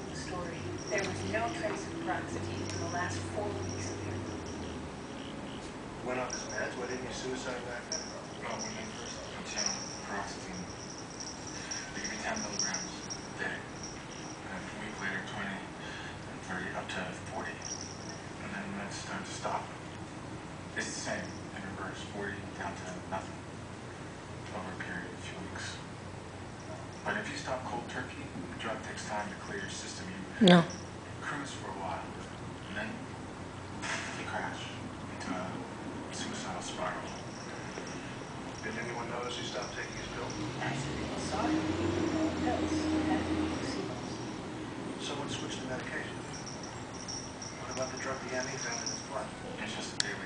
the story. There was no trace of paroxetine in the last 4 weeks of him. Went off his meds? Why didn't you suicide back then? Well, when they first obtained paroxetine, they give you 10 milligrams a day. And a week later, 20 and 30, up to 40. And then meds start to stop. It's the same in reverse, 40 down to nothing over a period of a few weeks. But if you stop cold turkey, the drug takes time to clear your system. You cruise for a while, and then you crash into a suicidal spiral. Did anyone notice he stopped taking his pills? People saw him taking no pills. He had to be placebos. Someone switched the medication. What about the drug the ME found in his blood? It's just that they